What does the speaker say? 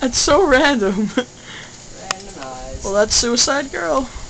That's so random. Randomized. Well, that's Suicide Girl.